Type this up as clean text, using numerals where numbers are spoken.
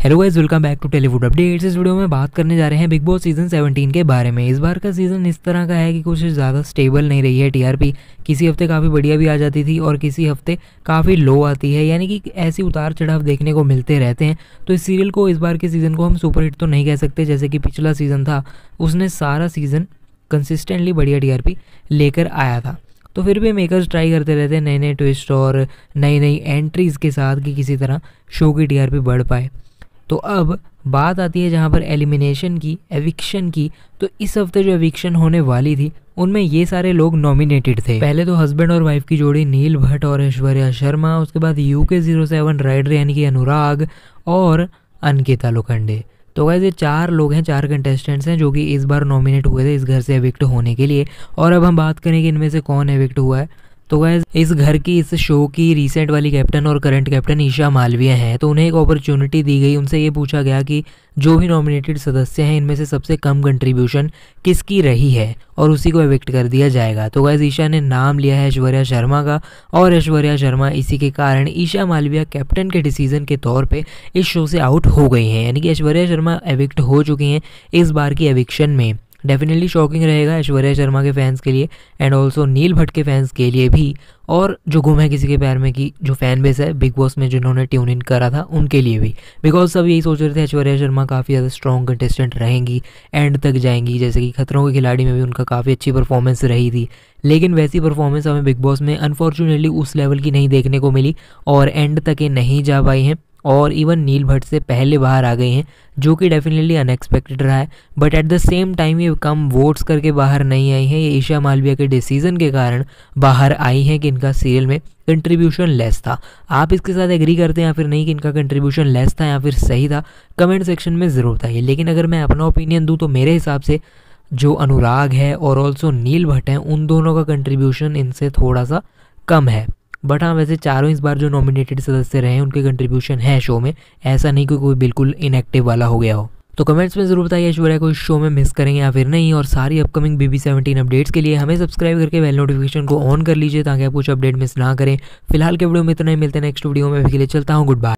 Hello guys, welcome back to Tellywood updates. इस video में बात करने जा रहे हैं बिग बॉस सीजन 17 के बारे में। इस बार का सीजन इस तरह का है कि कुछ ज़्यादा स्टेबल नहीं रही है टीआरपी। किसी हफ्ते काफ़ी बढ़िया भी आ जाती थी और किसी हफ्ते काफ़ी लो आती है, यानी कि ऐसी उतार चढ़ाव देखने को मिलते रहते हैं। तो इस सीरियल को, इस बार के सीज़न को हम सुपरहिट तो नहीं कह सकते, जैसे कि पिछला सीज़न था उसने सारा सीज़न कंसिस्टेंटली बढ़िया टीआरपी लेकर आया था। तो फिर भी मेकर्स ट्राई करते रहते हैं नए नए ट्विस्ट और नई नई एंट्रीज़ के साथ कि किसी तरह शो की टीआरपी बढ़ पाए। तो अब बात आती है जहाँ पर एलिमिनेशन की, एविक्शन की। तो इस हफ्ते जो एविक्शन होने वाली थी उनमें ये सारे लोग नॉमिनेटेड थे। पहले तो हस्बैंड और वाइफ की जोड़ी नील भट्ट और ऐश्वर्या शर्मा, उसके बाद UK07 राइडर यानी कि अनुराग और अंकिता लोखंडे। तो गाइस ये 4 लोग हैं, 4 कंटेस्टेंट्स हैं जो कि इस बार नॉमिनेट हुए थे इस घर से एविक्ट होने के लिए। और अब हम बात करें कि इनमें से कौन एविक्ट हुआ है। तो गाइस इस घर की, इस शो की रिसेंट वाली कैप्टन और करंट कैप्टन ईशा मालविया हैं। तो उन्हें एक अपॉर्चुनिटी दी गई, उनसे ये पूछा गया कि जो भी नॉमिनेटेड सदस्य हैं इनमें से सबसे कम कंट्रीब्यूशन किसकी रही है और उसी को एविक्ट कर दिया जाएगा। तो गाइस ईशा ने नाम लिया है ऐश्वर्या शर्मा का, और ऐश्वर्या शर्मा इसी के कारण ईशा मालविया कैप्टन के डिसीजन के तौर पे इस शो से आउट हो गई हैं, यानी कि ऐश्वर्या शर्मा एविक्ट हो चुकी हैं इस बार की एविक्शन में। डेफिनेटली शॉकिंग रहेगा ऐश्वर्या शर्मा के फैंस के लिए एंड ऑल्सो नील भट्ट के फैंस के लिए भी, और जो गुम है किसी के प्यार में की जो फैन बेस है बिग बॉस में जिन्होंने ट्यून इन करा था उनके लिए भी। बिकॉज सब यही सोच रहे थे ऐश्वर्या शर्मा काफ़ी ज़्यादा स्ट्रॉन्ग कंटेस्टेंट रहेंगी, एंड तक जाएंगी, जैसे कि खतरों के खिलाड़ी में भी उनका काफ़ी अच्छी परफॉर्मेंस रही थी। लेकिन वैसी परफॉर्मेंस हमें बिग बॉस में अनफॉर्चुनेटली उस लेवल की नहीं देखने को मिली और एंड तक ये नहीं जा पाई हैं और इवन नील भट्ट से पहले बाहर आ गई हैं, जो कि डेफिनेटली अनएक्सपेक्टेड रहा है। But at the same time ये कम वोट्स करके बाहर नहीं आई हैं, ये ईशा मालविया के डिसीजन के कारण बाहर आई हैं कि इनका सीरियल में कंट्रीब्यूशन लेस था। आप इसके साथ एग्री करते हैं या फिर नहीं कि इनका कंट्रीब्यूशन लेस था या फिर सही था, कमेंट सेक्शन में ज़रूर बताइए। लेकिन अगर मैं अपना ओपिनियन दूँ तो मेरे हिसाब से जो अनुराग है और ऑल्सो नील भट्ट हैं उन दोनों का कंट्रीब्यूशन इनसे थोड़ा सा कम है। बट हाँ, वैसे चारों इस बार जो नॉमिनेटेड सदस्य रहे हैं उनके कंट्रीब्यूशन है शो में, ऐसा नहीं कि कोई बिल्कुल इनएक्टिव वाला हो गया हो। तो कमेंट्स में ज़रूर बताइए ऐश्वर्या को इस शो में मिस करेंगे या फिर नहीं। और सारी अपकमिंग BB17 अपडेट्स के लिए हमें सब्सक्राइब करके बेल नोटिफिकेशन को ऑन कर लीजिए ताकि आप कुछ अपडेट मिस ना करें। फिलहाल के वीडियो में इतना ही, मिलते हैं नेक्स्ट वीडियो में। अभी के लिए चलता हूँ, गुड बाय।